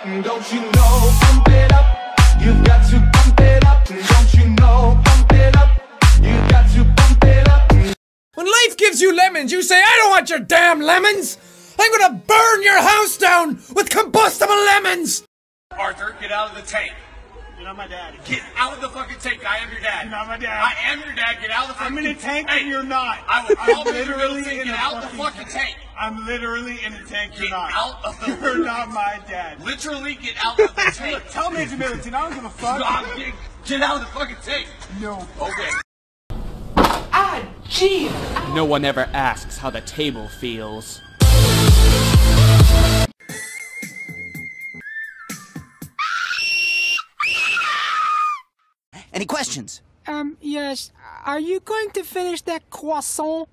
Don't you know, pump it up. You've got to pump it up. Don't you know, pump it up. You've got to pump it up. When life gives you lemons, you say, I don't want your damn lemons. I'm gonna burn your house down with combustible lemons. Arthur, get out of the tank. You're not my dad. Get out of the fucking tank. I am your dad. You're not my dad. I am your dad. Get out of the fucking tank. I'm in a tank and you're not. I will call I'm you literally and in get a out the fucking tank. I'm literally in a tank. You're Get not. out of the You're not my dad. Literally get out of the tank. Look, tell Major Middleton. I don't give a fuck. Get out of the fucking tank. No. Okay. Ah, gee. No one ever asks how the table feels. Any questions? Yes. Are you going to finish that croissant?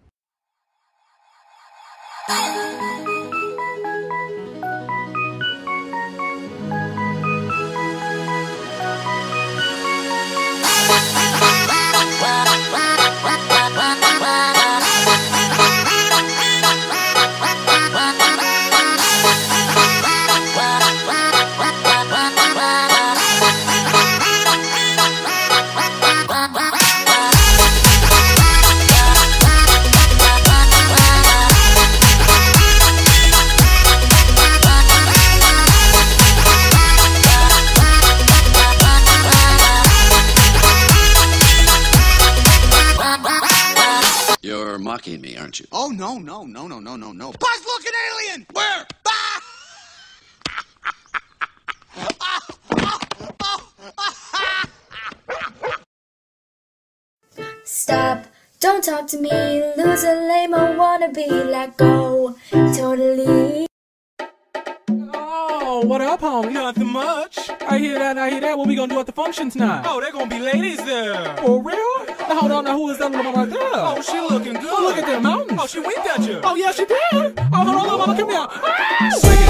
You're mocking me, aren't you? Oh, no. Buzz-looking alien! Where? Stop, don't talk to me, loser, lame, or wannabe, let go, totally. Oh, what up, homie? Nothing much. I hear that. What we gonna do at the function tonight? Oh, there gonna be ladies there. For real? Now, hold on, now who is that little mama right there? Oh, she looking good. Oh, look at them mountains. Oh, she winked at you. Oh, yeah, she did. Oh, hold on, mama, come here. Ah,